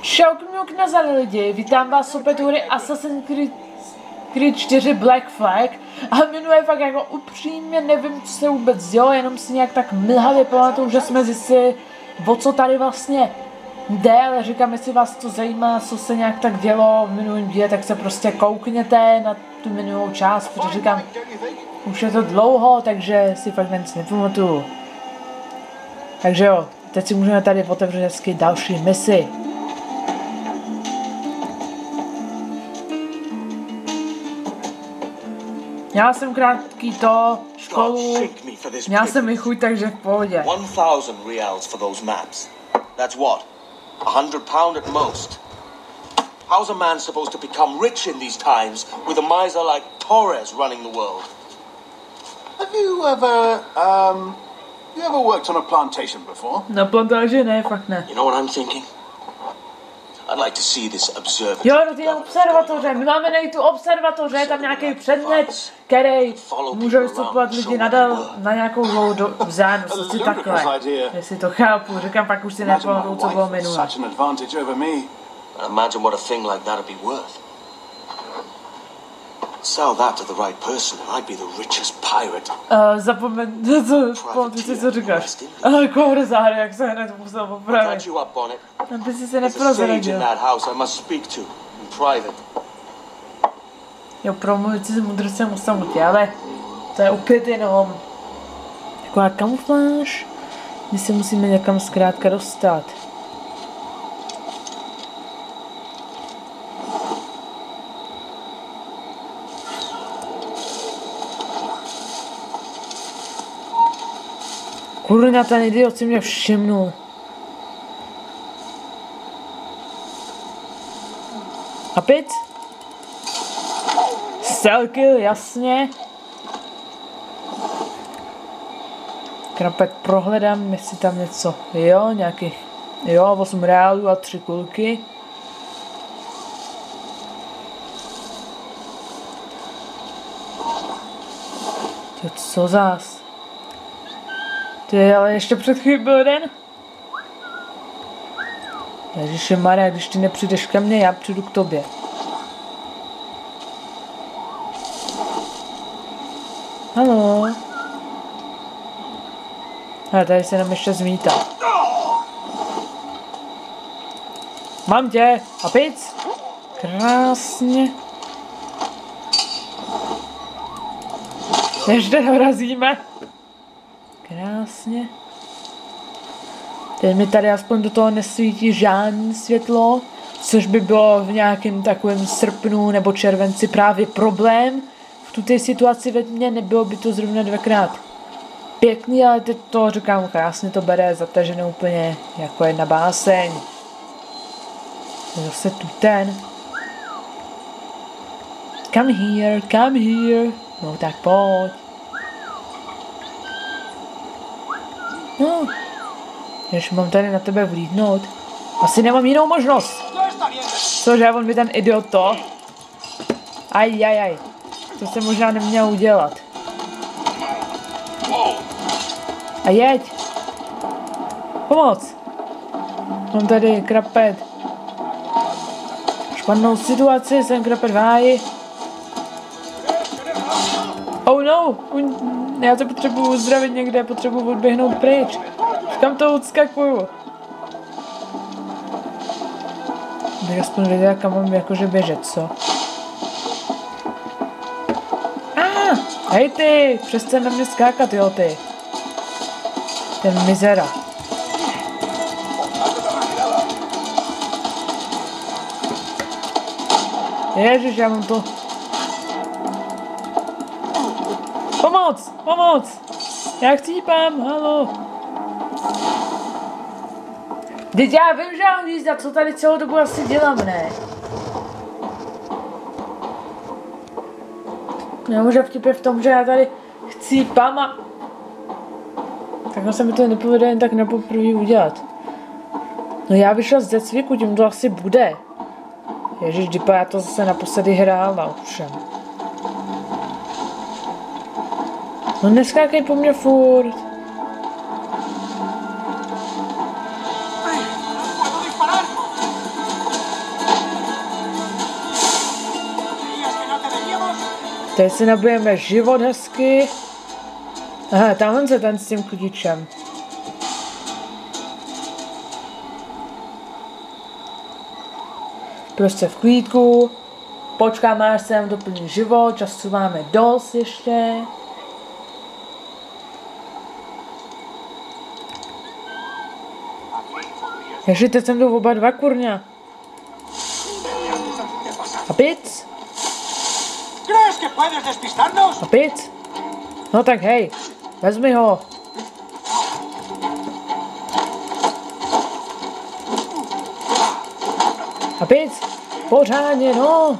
Čauky nazdar lidi, vítám vás opět u hry Assassin's Creed 4 Black Flag a minule fakt jako upřímně nevím, co se vůbec dělo, jenom si nějak tak mlhavě pamatuju, že jsme zjistili, o co tady vlastně jde, ale říkám, jestli vás to zajímá, co se nějak tak dělo v minulém díle, tak se prostě koukněte na tu minulou část, protože říkám, už je to dlouho, takže si fakt nic nepamatuju. Takže jo, teď si můžeme tady otevřít hezky další misi. Měl jsem krátký školu, měl jsem i chuť, takže v pohodě. 1,000 reals for those maps. That's what? £100 at most. How's a man supposed to become rich in these times with a miser like Torres running the world? Have you ever worked on a plantation before? Na plantáži ne, fakt ne. You know what I'm thinking? I'd like to see this observatory. Jo, do té observatoře, my máme nejít tu observatoře, je tam nějaký předmět, který může vystupovat lidi na nějakou dlouhou vzdálenost, asi takhle. Jestli to chápu, říkám, pak už si nepamatuju, co bylo minule. Imagine what a thing like that would be worth. Sell that to the right person and I'd be the richest pirate. Pamatuj si, co říkáš. Ale koure záhry, jak se hned musel popravit. Aby si se neprozradil. Jo, promluvit si s mudrcem u samotě, ale to je opět jenom taková kamufláž, kdy se musíme někam zkrátka dostat. Kurňa, ten idiot si mě všimnul. A pic? Selkill, jasně. Krapek prohledám, jestli tam něco. Jo, nějakých. Jo, 8 reálů a 3 kulky. Ty, co zás? Ty, ale ještě před chvíli byl jeden. Ježišmarja, když ty nepřijdeš ke mně, já přijdu k tobě. Haló. Hele, tady se nám ještě zmítá. Mám tě! A pic! Krásně. Ještě dorazíme. Krásně. Teď mi tady aspoň do toho nesvítí žádné světlo, což by bylo v nějakém takovém srpnu nebo červenci právě problém. V tuté situaci ve tmě nebylo by to zrovna dvakrát pěkný, ale teď to říkám krásně, to bere zatažené úplně jako jedna báseň. Zase tu ten. Come here, come here. No tak pojď. No, když mám tady na tebe vlídnout, asi nemám jinou možnost. Cože, on mi ten idiot to. Aj. To jsem možná neměl udělat. A jeď. Pomoc. Mám tady krapet. Špatnou situaci, jsem krapet v háji. Oh no, já to potřebuji uzdravit někde, potřebuji odběhnout pryč. Kam to odskakuju? Bych aspoň věděla, kam mám jakože běžet, co? Hej ty, přestaň na mě skákat, jo ty. Ten mizera. Ježiš, já mám to. Pomoc! Já chcípám, halo. Teď já vím, že mám jízda, co tady celou dobu asi dělám, ne? Nemůže vtip je v tom, že já tady chcípám a takhle se mi to nepovede jen tak na poprvé udělat. No já vyšel z decviku, tím to asi bude. Ježiš, Dipa, já to zase naposledy hrála, ovšem. No neskákej po mně furt. Teď si nabijeme život hezky. Aha, tamhle se ten s tím klíčem. Prostě v klídku. Počkáme, až se nám doplní život. Času máme dost ještě. Ježi, teď jsem jdou oba dva, kurňa. A pic? A pic? No tak hej, vezmi ho. A pic? Pořádně, no.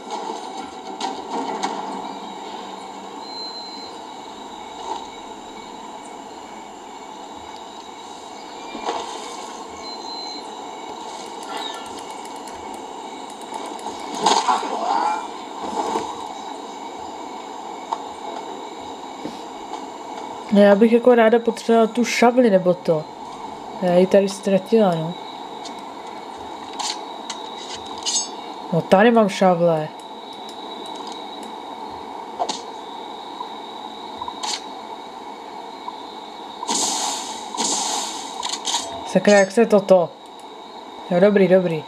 No já bych jako ráda potřebovala tu šavli nebo to. Já ji tady ztratila, no. No tady mám šavle. Sakra, jak se toto? Jo, dobrý, dobrý.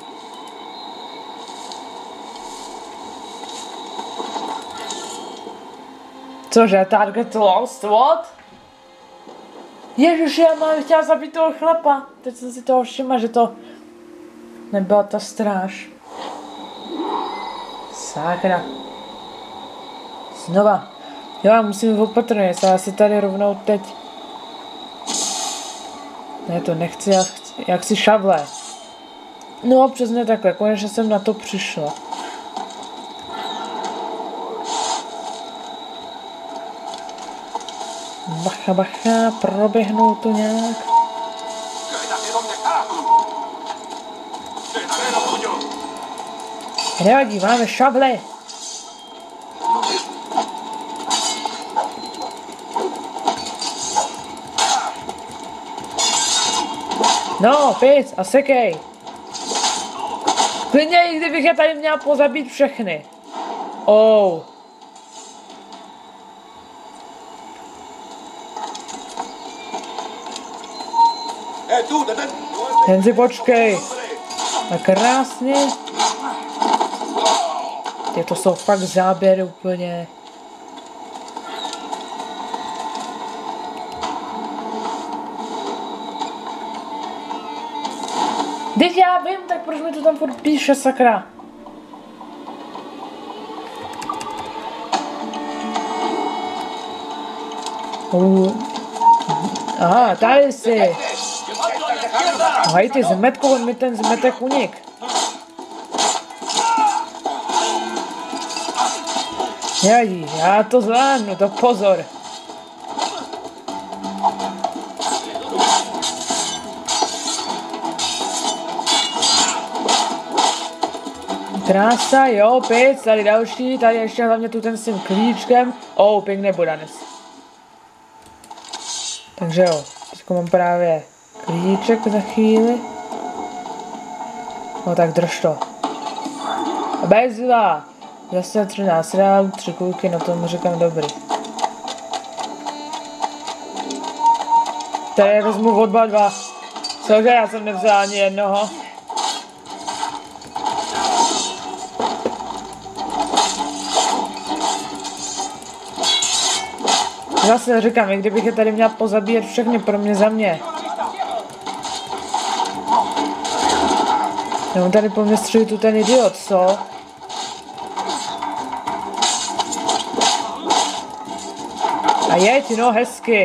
Cože, target lost, what? Ježiši, já mám chtěla zabít toho chlapa. Teď jsem si toho všimla, že to nebyla ta stráž. Sakra. Znova. Jo, já musím opatrně, já si tady rovnou teď. Ne, to nechci, já chci šavle. No, přesně takhle, konečně jsem na to přišla. Bacha, bacha, proběhnou to nějak. Nevadí, máme šavle. No, pic a sekej. Klidně, i kdybych je tady měla pozabít všechny. Oh. Jen si počkej. A krásně. Ty to jsou fakt záběry úplně. Teď já vím, tak proč mi to tam furt píše, sakra. Aha, tady jsi. Hej, ty zmetku, on mi ten zmetek unik. Nevadí, já to zvládnu, to pozor. Krása, jo, pic, tady další, tady ještě hlavně tu ten s tím klíčkem. Oh, pěkný bodanec. Takže jo, teďko mám právě klíček za chvíli. No tak drž to. Bezva! Zase 13 rál, 3 kulky, no tomu říkám dobrý. Tady vezmu odba 2. Cože, já jsem nevzal ani jednoho. Zase říkám, i kdybych je tady měla pozabíjet všechny pro mě za mě. No tady po mně střílí tu ten idiot, co? A jeď, no hezky.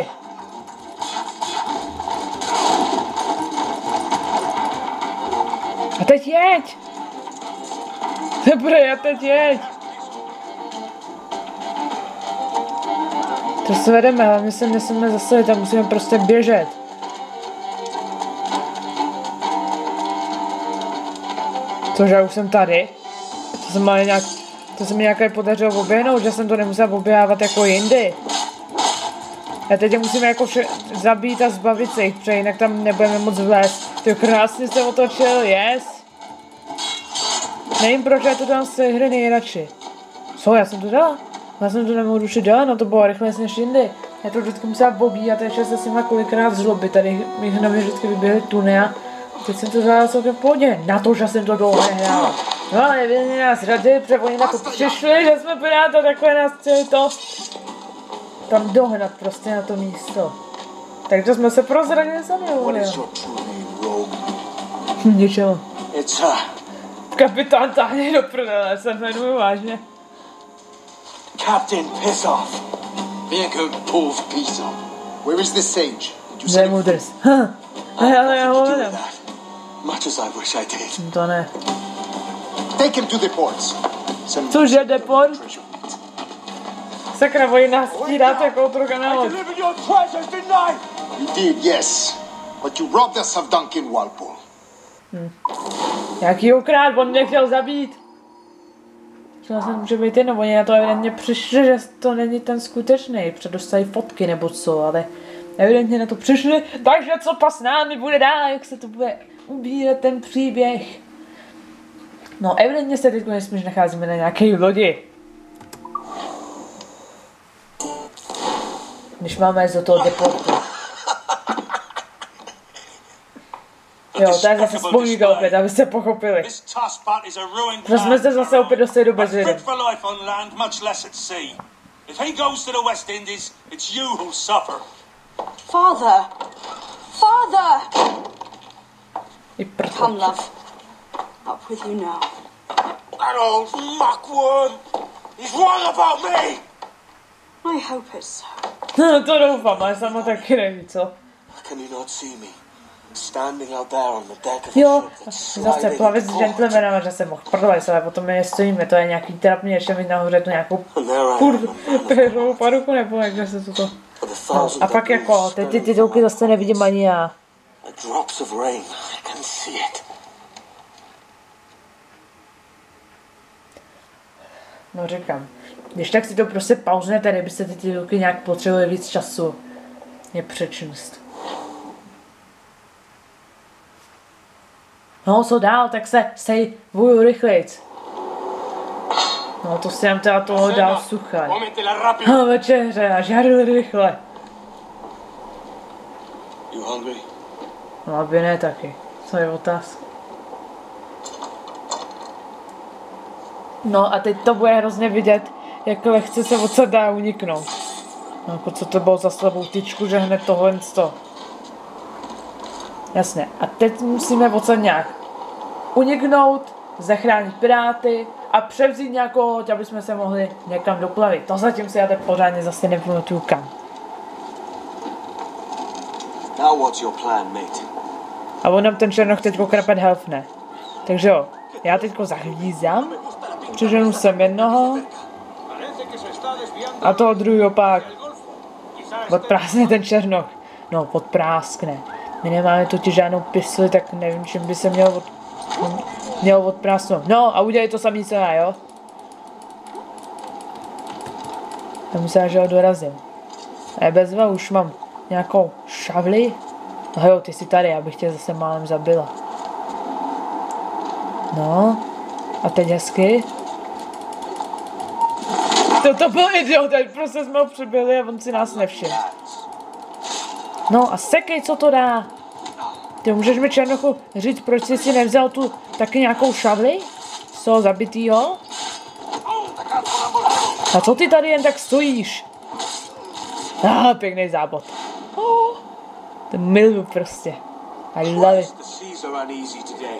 A teď jeď. Dobré, a teď jeď. To se vedeme, hlavně se nesmíme zastavit, tam musíme prostě běžet. Cože, já už jsem tady. To se mi nějaké podařilo oběhnout, že jsem to nemusel oběhávat jako jindy. A teď je musíme jako zabít a zbavit se jich, protože jinak tam nebudeme moc vlézt. To krásně se otočil, yes. Nevím, proč já to dám z té hry nejradši. Co, já jsem to dala? Já jsem to nemohu rušit dál, no to bylo rychle než jindy. Já to vždycky musela pobíhat, ještě se s nima kolikrát zlobit, tady mi na mě vždycky vyběhly tuny a teď jsem to zvládla celkem v pohodě, na to, že jsem to dlouho nehrála. No ale nevěděli nás rady, protože oni na to přišli, že jsme piráta, takhle nás chtěli to tam dohnat prostě na to místo. Takže jsme se prozradili sami, ničeho. Kapitán táhne do prdele, se jmenuji vážně. Captain, piss off. Vehicle pulls piece off. Where is the sage? Did you Zde mudrs. Ale já ho hledám. Much as I wish I did. To ne. Take him to the ports. Cože, deport? Sakra, oni nás stíráte jako otroka na loď. Delivered your treasures, didn't I? You did, yes. But you robbed us of Duncan Walpole. Jaký okrát, on mě chtěl zabít. Chtěla jsem, může být jen, oni na to evidentně přišli, že to není ten skutečný, předostají fotky nebo co, ale evidentně na to přišli, takže co pas námi bude dál, jak se to bude ubírat ten příběh. No evidentně se teď nesmíš nacházíme na nějaké lodi. Když máme jít do toho deportu. Jo, to je zase vzpomínka opět, abyste pochopili. Že jsme se zase opět dostali do bezvědomí. Father! Father! I prd. Come, love. Up with you now. That old muckworm! He's wrong about me! I hope it's so. No to doufám, ale sama taky neví, co? Can you not see me? Standing out there on the deck of the Jo, ship that's zase sliding plavec s taut. gentlemanem, že se mohl prdovat, ale potom my nestojíme, to je nějaký trapný, ještě mít nahoře tu nějakou perrovou paruku, nebo jak se toto. No, a pak jako, teď ty titulky zase nevidím ani já. The drops of rain, I can see it. No říkám, když tak si to prostě pauznete, kdybyste ty titulky nějak potřebovali víc času. Je přečnost. No co dál, tak se sej vuju rychlejc. No to si nám teda toho dál suchaj. No večeře a žáru rychle. You hungry? No aby ne taky, co je otázka. No a teď to bude hrozně vidět, jak lehce se odsud dá uniknout. No jako co to bylo za slabou tyčku, že hned tohle to. Jasně, a teď musíme odsud nějak uniknout, zachránit piráty a převzít nějakou loď, aby jsme se mohli někam doplavit. To zatím si já teď pořádně zase nepamatuju kam. Now what's your plan, mate? A on nám ten černoch teďko krapet helfne. Takže jo, já teďko zahlízám, přiženu sem jednoho a toho druhého pak odpráskne ten černoch. No, odpráskne. My nemáme totiž žádnou pistoli, tak nevím, čím by se měl odprásnout. No a udělej to samý co já, jo? Já myslím, že ho dorazím. A bezva už mám nějakou šavli. No jo, ty jsi tady, abych tě zase málem zabila. No. A teď hezky. To byl idiot, teď prostě jsme ho přibili a on si nás nevšiml. No a sekej, co to dá. Ty můžeš mi černochu říct, proč jsi si nevzal tu taky nějakou šavli? Z toho zabitýho? A co ty tady jen tak stojíš? Pěkný zábod. To miluju prostě. I love it. The seas are uneasy today.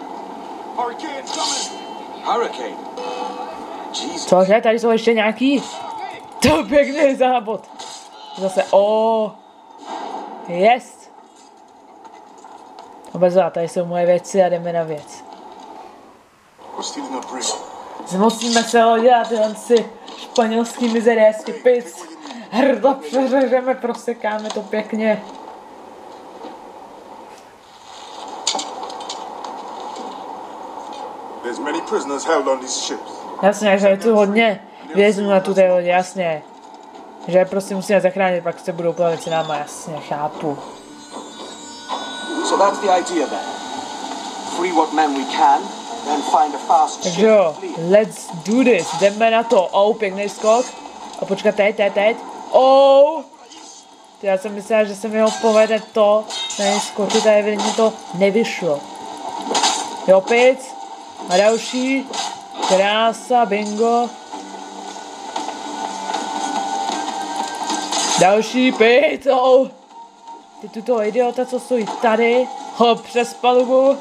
Hurricane. Jesus. Cože, tady jsou ještě nějaký? To pěkný zábod. Zase, jest. Obezvá, tady jsou moje věci a jdeme na věc. Zmocníme se lodě a tyhle si španělský mizerésky pic. Hrdla přeřežeme, prosekáme to pěkně. Jasně, že je tu hodně vězňů na tu té lodě, jasně. Že je prostě musíme zachránit, pak se budou plavit s náma, jasně, chápu. So that's the idea then. Free what men we can, Then find a fast Takže ship jo, to flee. let's do this, jdeme na to. Pěkný skok. A počkat, teď. Já jsem myslela, že se mi ho povede to, na skočit a evidentně to nevyšlo. Jo, pic. A další. Krása, bingo. Další pic. Ty tuto idiota, co stojí tady. Přes palubu.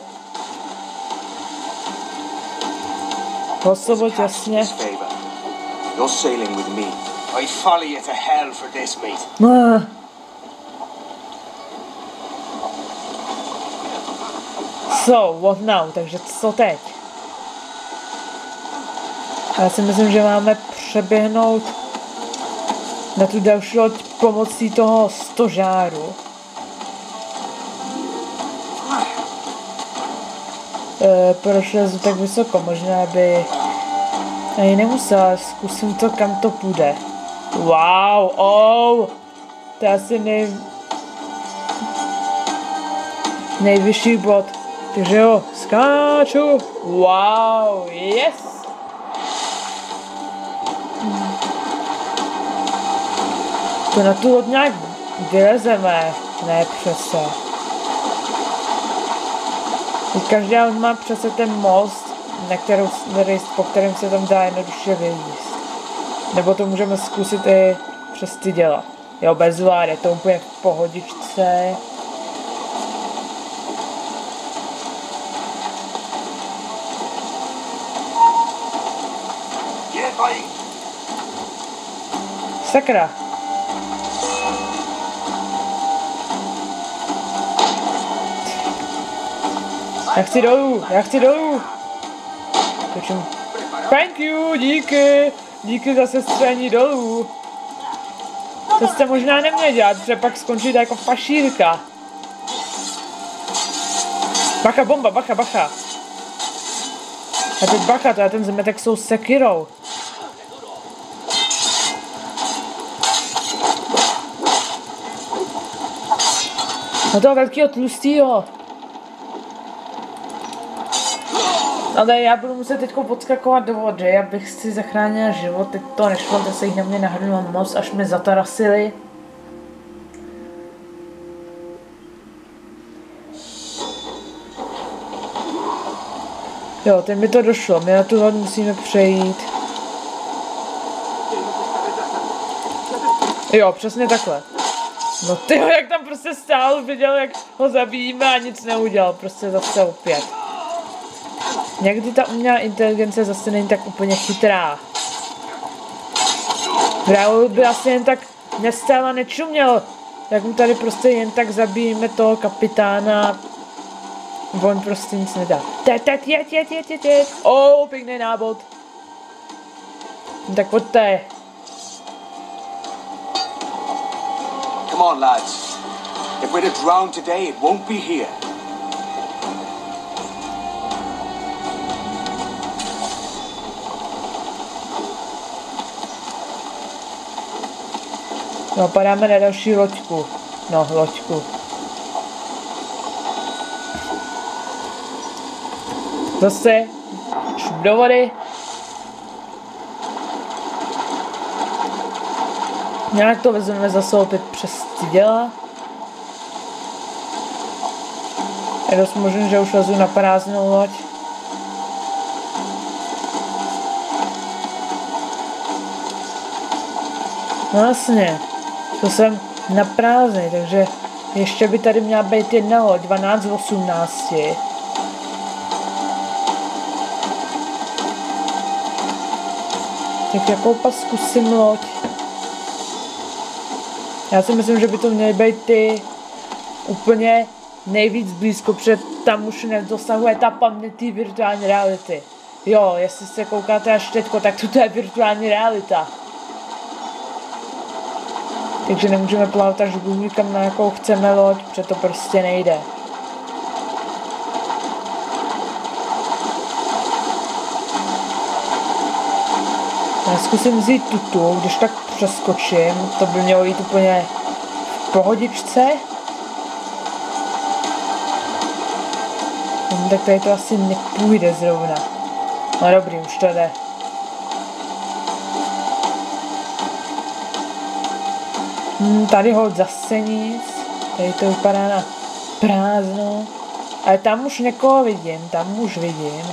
Hosovoď, jasně. You're sailing with me. I'd follow you to hell for this, mate. So, what now? Takže co teď? Já si myslím, že máme přeběhnout na tu další loď pomocí toho stožáru. Proč lezu tak vysoko? Možná by... Ani nemusela, zkusím to, kam to půjde. Wow, to je asi nejvyšší bod. Takže jo, skáču. Wow, yes. To na tu loď nějak vylezeme, ne přece. Každá loď má přece ten most, po kterém se tam dá jednoduše vyjíst. Nebo to můžeme zkusit i přes ty děla. Jo, bez vlády, to úplně v pohodičce. Sakra. Já chci dolů. Točím. Thank you, díky za sestření dolů. To jste možná neměli dělat, protože pak skončíte jako fašírka. Bacha, bomba, bacha. A teď bacha, to je ten zmetek s tou sekirou. Na toho velkýho tlustýho. Ale já budu muset teďko podskakovat do vody, abych si zachránil život. Teď to nešlo, to se jich na mě nahrnulo moc, až mě zatarasili. Jo, teď mi to došlo, my na tu loď musíme přejít. Jo, přesně takhle. No tyjo, jak tam prostě stál, viděl, jak ho zabijíme a nic neudělal, prostě zase opět. Někdy ta umělá inteligence zase není tak úplně chytrá. Raoul by asi jen tak nestál a nečuměl, jak mu tady prostě jen tak zabijeme toho kapitána. On prostě nic nedá. Jeď. Pěkný nábod. Tak pojďte. Come on, lads. If we're to drown today, it won't be here. No, padáme na další loďku. No, loďku. Zase. Šup do vody. Nějak to vezmeme zase opět přes ty děla. Je dost možné, že už lezu na prázdnou loď. No jasně. To jsem na prázdný, takže ještě by tady měla být jedna loď, 12 z 18. Tak jakou pas zkusím loď? Já si myslím, že by to měly být ty úplně nejvíc blízko, protože tam už nedosahuje ta paměť virtuální reality. Jo, jestli se koukáte až teďko, tak toto je virtuální realita. Takže nemůžeme plavat až někam, na jakou chceme loď, protože to prostě nejde. Já zkusím vzít tuto, když tak přeskočím, to by mělo jít úplně v pohodičce. No, tak tady to asi nepůjde zrovna. No dobrý, už to jde. Tady holt zase nic. Tady to vypadá na prázdno. Ale tam už někoho vidím, tam už vidím.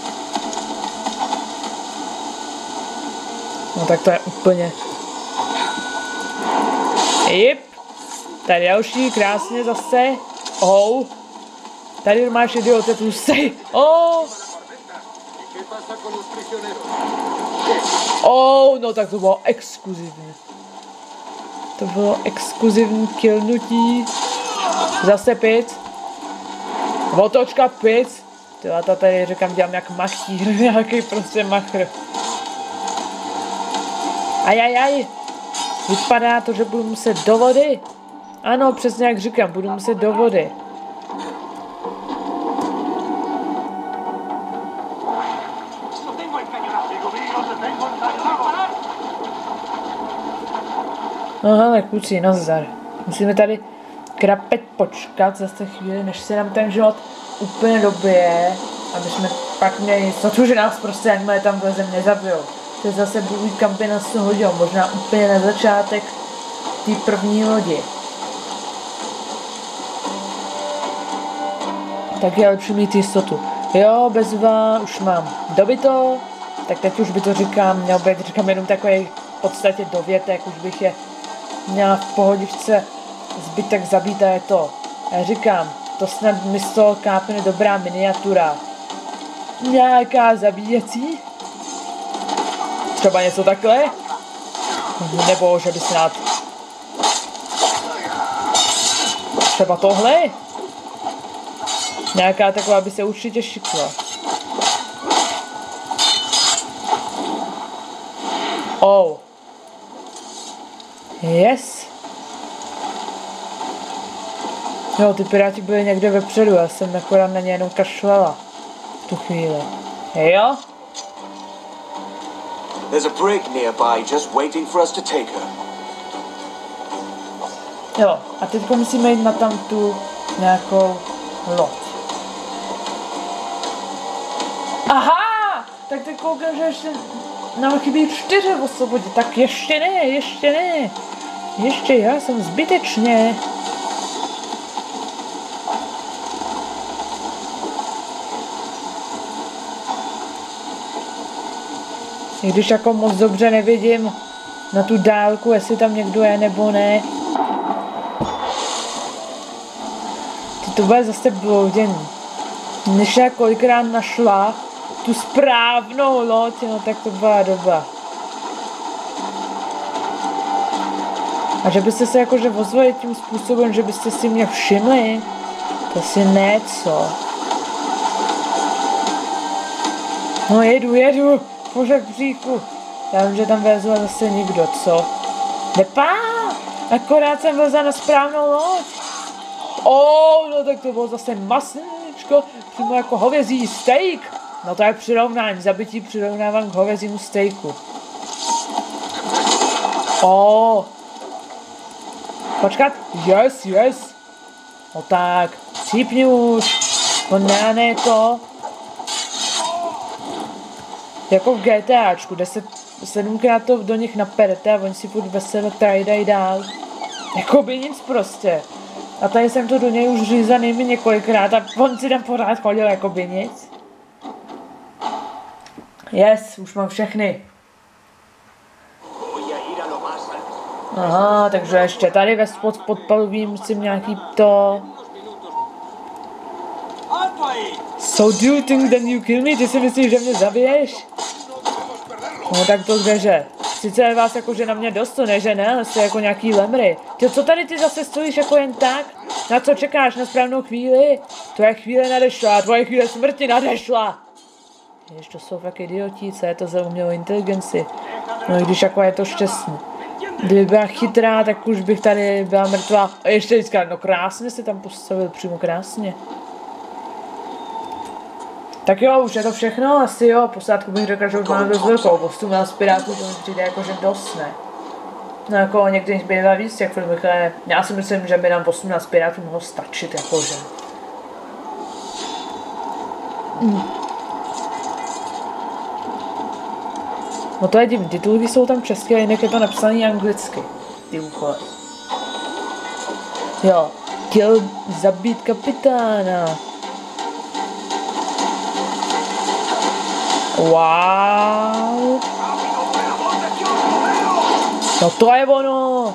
No tak to je úplně... Jip. Tady další, krásně zase. Oh. Tady máš idiote tlusej. Oh. Oh, no tak to bylo exkluzivní. To bylo exkluzivní killnutí. Zase pic. Otočka pic. Tyhle to tady říkám, dělám jak machír, nějaký prostě machr. Ajajaj. Vypadá to, že budu muset do vody. Ano, přesně jak říkám, budu muset do vody. No hele, kluci, nazdar. Musíme tady krapet počkat zase chvíli, než se nám ten život úplně dobije, aby jsme pak měli jistotu, že nás prostě jakmile tam vlezem nezabijou. To je zase bůh kam by nás to hodil, možná úplně na začátek té první lodi. Tak je lepší mít jistotu. Jo, bezva, už mám dobito, tak teď už by to říkám, měl být, říkám jenom takový v podstatě dovětek, už bych je měla v pohodičce zbytek zabít a je to. Já říkám, to snad místo kápne dobrá miniatura. Nějaká zabíjecí? Třeba něco takhle? Nebo že by snad... Třeba tohle? Nějaká taková by se určitě šikla. Oh. Yes. Jo, ty piráti byli někde vepředu, já jsem akorát na ně jenom kašlala. V tu chvíli. Jo? There's a brig nearby just waiting for us to take her. Jo, a teďko musíme jít na tam tu nějakou loď. Aha! Tak teď koukám, že ještě nám chybí 4 osvobodit. Tak ještě ne, ještě ne. Ještě já jsem zbytečně. I když jako moc dobře nevidím na tu dálku, jestli tam někdo je nebo ne. To bude zase bloudění. Než já kolikrát našla tu správnou loď, no tak to byla doba. A že byste se jakože ozvali tím způsobem, že byste si mě všimli, to si něco. No jedu, pořád v bříchu. Já vím, že tam vezla zase nikdo, co? Nepá, akorát jsem vezla na správnou loď. No tak to bylo zase masníčko, přímo jako hovězí steak. No to je přirovnání, zabití přirovnávám k hovězímu stejku. Počkat, yes. No tak, cípni už. No ne to. Jako v GTAčku, 7krát to do nich naperete a oni si furt vesele trajdají dál. Jako by nic prostě. A tady jsem to do něj už řízal nejméně několikrát a on si tam pořád chodil jako by nic. Yes, už mám všechny. Aha, takže ještě tady ve podpalubí musím nějaký to... So do you think that you kill me? Ty si myslíš, že mě zabiješ? No tak to že. Sice je vás jakože na mě dost, to ne, že ne, jste jako nějaký lemry. Ty, co tady ty zase stojíš jako jen tak? Na co čekáš? Na správnou chvíli? Tvoje chvíle nadešla, tvoje chvíle smrti nadešla. Jež to jsou fakt idiotí, co je to za umělou inteligenci? No i když jako je to šťastný. Kdyby byla chytrá, tak už bych tady byla mrtvá. A ještě vždycky, no krásně se tam postavil, přímo krásně. Tak jo, už je to všechno, asi jo, posádku bych řekl, že už máme dost velkou, 18 pirátů, to mi přijde jakože dost, ne? No jako někdy bývá víc těch filmech, ale já si myslím, že by nám 18 pirátů mohlo stačit, jakože. No to je divný, titulky jsou tam české, jinak je to napsané anglicky. Ty úkoly. Jo, chtěl zabít kapitána. Wow. No to je ono.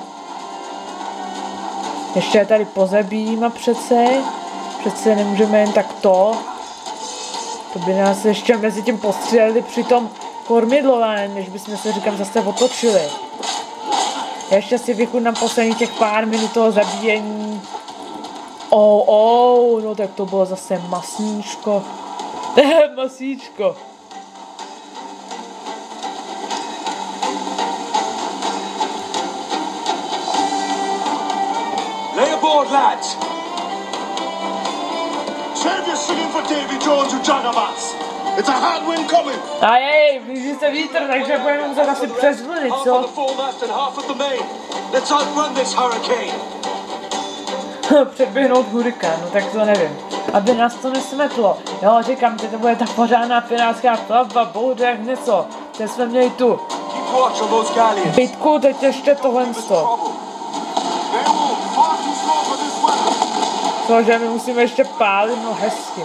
Ještě je tady pozabijím a přece nemůžeme jen tak to. To by nás ještě mezi tím postřelili při tom kormidlování, než bychom se říkám zase otočili. Ještě si vychutnám poslední těch pár minut toho zabíjení. No tak to bylo zase masníčko. Masíčko. Lay aboard, lads! Save your singing for Davy Jones, you jagabats! It's a hard wind coming! A jej, blíží se vítr, takže budeme muset asi přes vlny, Half co? of the foremast and half of the main. Let's outrun this hurricane! Předběhnout hurikán, no tak to nevím. Aby nás to nesmetlo. Jo, říkám ti, to bude ta pořádná pirátská plavba, bouře jak něco. Teď jsme měli tu Keep watch on those galleons. bitku, teď ještě tohle sto. Cože, my musíme ještě pálit, no hezky.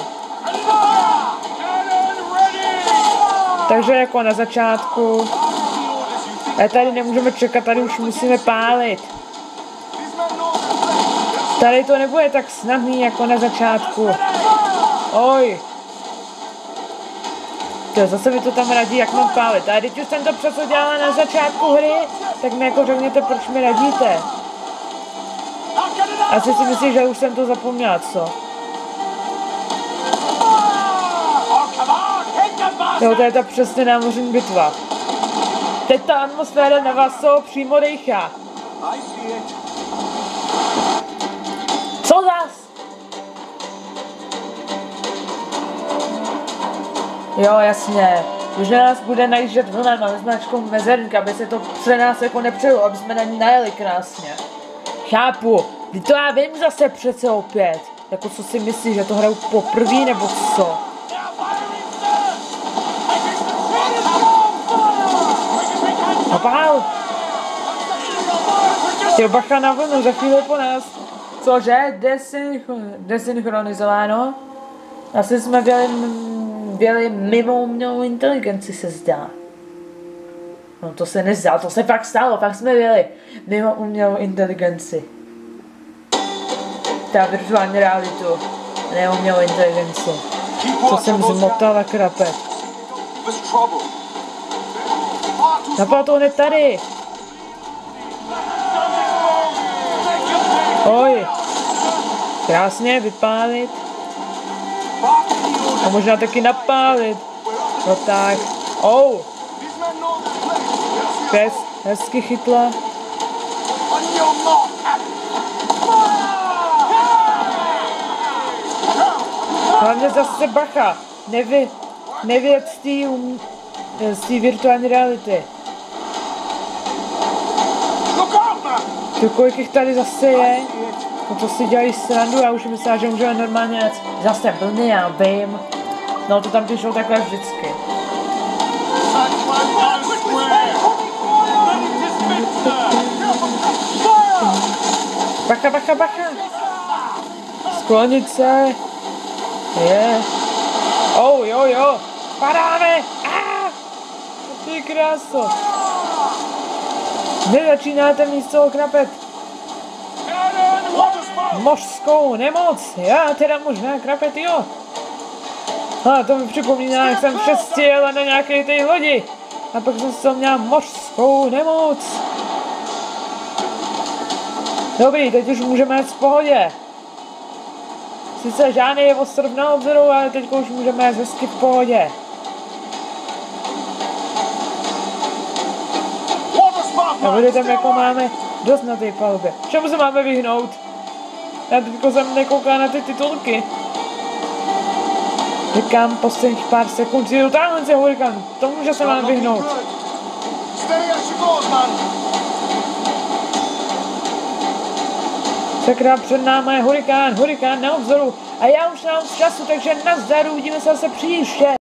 Takže jako na začátku. Ale tady nemůžeme čekat, tady už musíme pálit. Tady to nebude tak snadný jako na začátku. Oj. To zase mi to tam radí, jak mám pálit. A teď už jsem to přesně dělala na začátku hry, tak mi jako řekněte, proč mi radíte. Asi si myslíš, že už jsem to zapomněla, co? Jo, to je ta přesně námořní bitva. Teď ta atmosféra na vás přímo dejchá. Co zas? Jo, jasně. Když na nás bude najíždět vlna na značkou mezerník, aby se to pře nás jako nepřejelo, aby jsme na ní najeli krásně. Chápu. Teď to já vím zase přece opět. Jako co si myslíš, že to hraju poprvé nebo co? Opál! Ty bacha na vlnu, za chvíli po nás. Cože? Desynchronizováno? Asi jsme byli mimo umělou inteligenci, se zdá. No to se nezdá, to se fakt stalo, fakt jsme byli mimo umělou inteligenci. Ta virtuální realitu, ne umělou inteligenci. To jsem zmotala krapet. Napadl to hned tady. Oj. Krásně vypálit. A možná taky napálit. No tak. Pes, hezky chytla. Hlavně zase bacha. Nevěc z té virtuální reality. To kolik jich tady zase je? No to si dělají srandu, já už myslím, že můžeme normálně jet. Zase blbý, já vím. No to tam píšou takhle vždycky. Bacha, bacha, bacha. Sklonit se. Je. Jo. Padáme. Ty kráso. Nezačínáte místo krapet. Mořskou nemoc. Já teda možná krapet, jo. To mi připomíná, jak jsem přestěl na nějaké té lodi. A pak jsem se měla mořskou nemoc. Dobrý, teď už můžeme jít v pohodě. Sice žádný je ostrov na obzoru, ale teď už můžeme jít hezky v pohodě. A bude tam jako máme dost na té palubě. Čemu se máme vyhnout? Já teďko jsem nekouká na ty titulky. Říkám posledních pár sekund, si dotáhnu se hurikán. Tomu, že se mám vyhnout. Sakra, před náma je hurikán na obzoru. A já už nemám času, takže nazdar, uvidíme se zase příště.